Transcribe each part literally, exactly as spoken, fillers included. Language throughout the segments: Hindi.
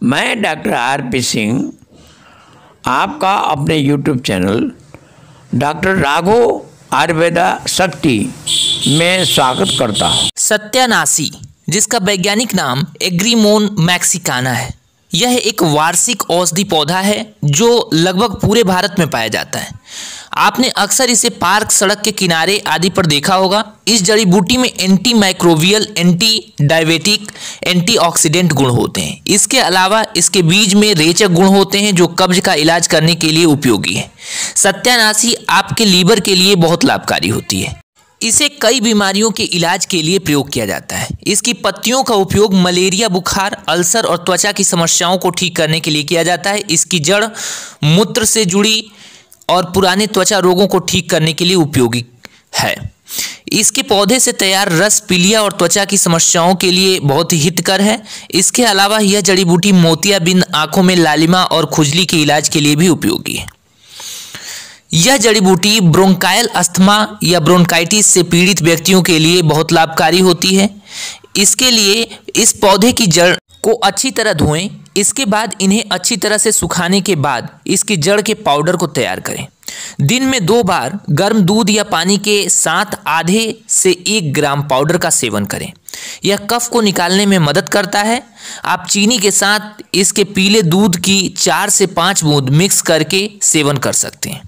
मैं डॉक्टर आर पी सिंह आपका अपने YouTube channel doctor Raghav Ayurveda Shakti में स्वागत करता हूँ। सत्यानाशी, जिसका वैज्ञानिक नाम एग्रीमोन मैक्सिकाना है, यह एक वार्षिक औषधि पौधा है जो लगभग पूरे भारत में पाया जाता है। आपने अक्सर इसे पार्क, सड़क के किनारे आदि पर देखा होगा। इस जड़ी बूटी में anti microbial, anti diabetic, antioxidant गुण होते हैं। इसके अलावा इसके बीज में रेचक गुण होते हैं जो कब्ज का इलाज करने के लिए उपयोगी है। सत्यानाशी आपके लीवर के लिए बहुत लाभकारी होती है। इसे कई बीमारियों के इलाज के लिए प्रयोग किया जाता है। इसकी पत्तियों का उपयोग मलेरिया, बुखार, अल्सर और त्वचा की समस्याओं को ठीक करने के लिए किया जाता है। इसकी जड़ मूत्र से जुड़ी और पुराने त्वचा रोगों को ठीक करने के लिए उपयोगी है। इसके पौधे से तैयार रस पीलिया और त्वचा की समस्याओं के लिए बहुत ही हितकर है। इसके अलावा यह जड़ी बूटी मोतियाबिंद, आंखों में लालिमा और खुजली के इलाज के लिए भी उपयोगी है। यह जड़ी बूटी ब्रोंकायल अस्थमा या ब्रोंकाइटिस से पीड़ित व्यक्तियों के लिए बहुत लाभकारी होती है। इसके लिए इस पौधे की जड़ को अच्छी तरह धोएं। इसके बाद इन्हें अच्छी तरह से सुखाने के बाद इसकी जड़ के पाउडर को तैयार करें। दिन में दो बार गर्म दूध या पानी के साथ आधे से एक ग्राम पाउडर का सेवन करें। यह कफ को निकालने में मदद करता है। आप चीनी के साथ इसके पीले दूध की चार से पाँच बूंद मिक्स करके सेवन कर सकते हैं।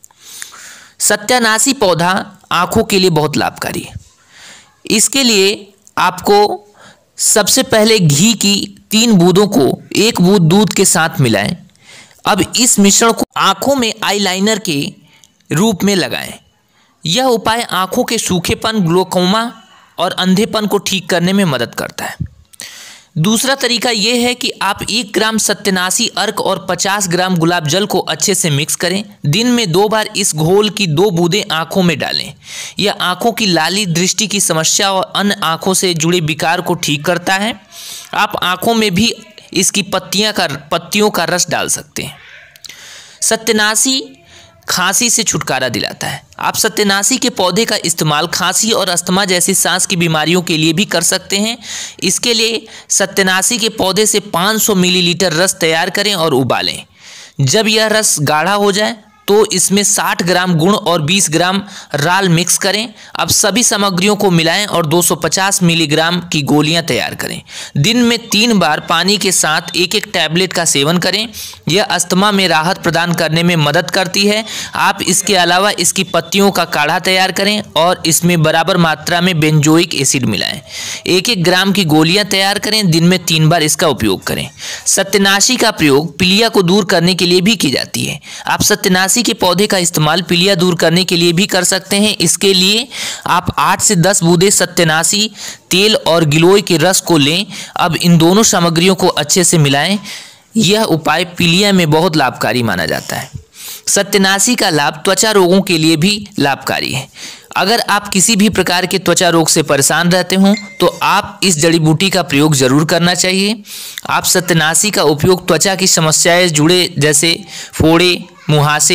सत्यानाशी पौधा आँखों के लिए बहुत लाभकारी है। इसके लिए आपको सबसे पहले घी की तीन बूंदों को एक बूंद दूध के साथ मिलाएं। अब इस मिश्रण को आँखों में आईलाइनर के रूप में लगाएं। यह उपाय आँखों के सूखेपन, ग्लोकोमा और अंधेपन को ठीक करने में मदद करता है। दूसरा तरीका यह है कि आप एक ग्राम सत्यानाशी अर्क और पचास ग्राम गुलाब जल को अच्छे से मिक्स करें। दिन में दो बार इस घोल की दो बूंदें आंखों में डालें। यह आंखों की लाली, दृष्टि की समस्या और अन्य आंखों से जुड़े विकार को ठीक करता है। आप आंखों में भी इसकी पत्तियां का पत्तियों का रस डाल सकते हैं। सत्यानाशी खांसी से छुटकारा दिलाता है। आप सत्यानाशी के पौधे का इस्तेमाल खांसी और अस्थमा जैसी सांस की बीमारियों के लिए भी कर सकते हैं। इसके लिए सत्यानाशी के पौधे से पाँच सौ मिलीलीटर रस तैयार करें और उबालें। जब यह रस गाढ़ा हो जाए तो इसमें साठ ग्राम गुड़ और बीस ग्राम राल मिक्स करें। अब सभी सामग्रियों को मिलाएं और दो सौ पचास मिलीग्राम की गोलियां तैयार करें। दिन में तीन बार पानी के साथ एक एक टैबलेट का सेवन करें। यह अस्थमा में राहत प्रदान करने में मदद करती है। आप इसके अलावा इसकी पत्तियों का काढ़ा तैयार करें और इसमें बराबर मात्रा में बेंजोइक एसिड मिलाएं। एक एक ग्राम की गोलियां तैयार करें। दिन में तीन बार इसका उपयोग करें। सत्यानाशी का प्रयोग पीलिया को दूर करने के लिए भी की जाती है। आप सत्यानाशी के पौधे का इस्तेमाल पीलिया दूर करने के लिए भी कर सकते हैं। इसके लिए आप आठ से दस बूंदे सत्यानाशी तेल और गिलोय के रस को लें। अब इन दोनों सामग्रियों को अच्छे से मिलाएं। यह उपाय पीलिया में बहुत लाभकारी माना जाता है। सत्यानाशी का लाभ त्वचा रोगों के लिए भी लाभकारी है। अगर आप किसी भी प्रकार के त्वचा रोग से परेशान रहते हों तो आप इस जड़ी बूटी का प्रयोग जरूर करना चाहिए। आप सत्यानाशी का उपयोग त्वचा की समस्याएं जुड़े जैसे फोड़े, मुहासे,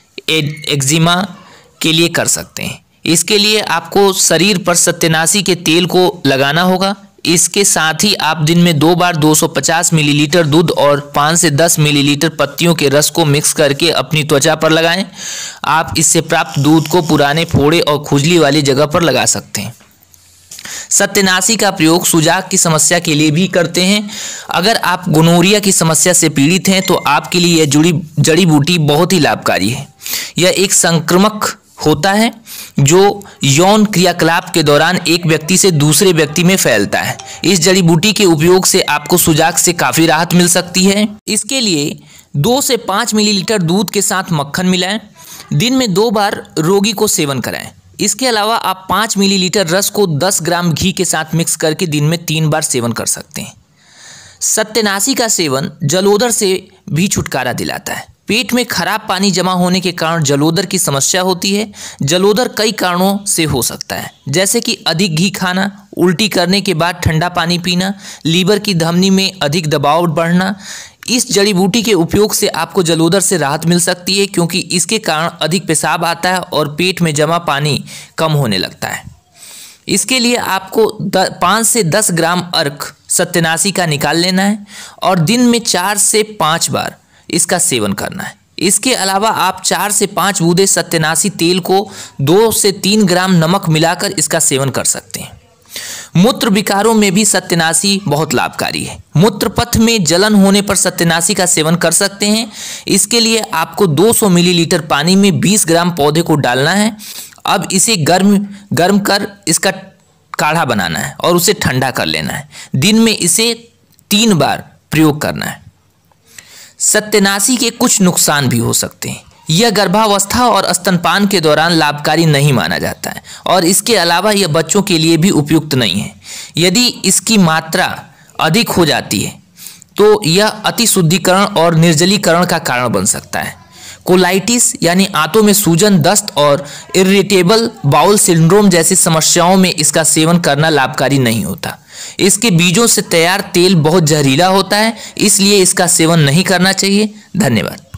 एक्जिमा के लिए कर सकते हैं। इसके लिए आपको शरीर पर सत्यानाशी के तेल को लगाना होगा। इसके साथ ही आप दिन में दो बार दो सौ पचास मिलीलीटर दूध और पाँच से दस मिलीलीटर पत्तियों के रस को मिक्स करके अपनी त्वचा पर लगाएं। आप इससे प्राप्त दूध को पुराने फोड़े और खुजली वाली जगह पर लगा सकते हैं। सत्यानाशी का प्रयोग सुजाक की समस्या के लिए भी करते हैं। अगर आप गोनोरिया की समस्या से पीड़ित हैं तो आपके लिए यह जुड़ी जड़ी बूटी बहुत ही लाभकारी है। यह एक संक्रामक होता है जो यौन क्रियाकलाप के दौरान एक व्यक्ति से दूसरे व्यक्ति में फैलता है। इस जड़ी बूटी के उपयोग से आपको सुजाक से काफ़ी राहत मिल सकती है। इसके लिए दो से पाँच मिलीलीटर दूध के साथ मक्खन मिलाएं। दिन में दो बार रोगी को सेवन कराएं। इसके अलावा आप पाँच मिलीलीटर रस को दस ग्राम घी के साथ मिक्स करके दिन में तीन बार सेवन कर सकते हैं। सत्यानाशी का सेवन जलोदर से भी छुटकारा दिलाता है। पेट में खराब पानी जमा होने के कारण जलोदर की समस्या होती है। जलोदर कई कारणों से हो सकता है, जैसे कि अधिक घी खाना, उल्टी करने के बाद ठंडा पानी पीना, लीवर की धमनी में अधिक दबाव बढ़ना। इस जड़ी बूटी के उपयोग से आपको जलोदर से राहत मिल सकती है, क्योंकि इसके कारण अधिक पेशाब आता है और पेट में जमा पानी कम होने लगता है। इसके लिए आपको पाँच से दस ग्राम अर्क सत्यानाशी का निकाल लेना है और दिन में चार से पाँच बार इसका सेवन करना है। इसके अलावा आप चार से पाँच बूंदे सत्यानाशी तेल को दो से तीन ग्राम नमक मिलाकर इसका सेवन कर सकते हैं। मूत्र विकारों में भी सत्यानाशी बहुत लाभकारी है। मूत्र पथ में जलन होने पर सत्यानाशी का सेवन कर सकते हैं। इसके लिए आपको दो सौ मिलीलीटर पानी में बीस ग्राम पौधे को डालना है। अब इसे गर्म गर्म कर इसका काढ़ा बनाना है और उसे ठंडा कर लेना है। दिन में इसे तीन बार प्रयोग करना है। सत्यानाशी के कुछ नुकसान भी हो सकते हैं। यह गर्भावस्था और स्तनपान के दौरान लाभकारी नहीं माना जाता है और इसके अलावा यह बच्चों के लिए भी उपयुक्त नहीं है। यदि इसकी मात्रा अधिक हो जाती है तो यह अतिशुद्धिकरण और निर्जलीकरण का कारण बन सकता है। कोलाइटिस यानी आंतों में सूजन, दस्त और इरिटेबल बाउल सिंड्रोम जैसी समस्याओं में इसका सेवन करना लाभकारी नहीं होता। इसके बीजों से तैयार तेल बहुत जहरीला होता है, इसलिए इसका सेवन नहीं करना चाहिए। धन्यवाद।